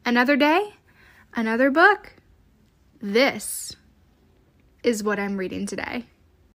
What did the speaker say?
Another day, another book. This is what I'm reading today.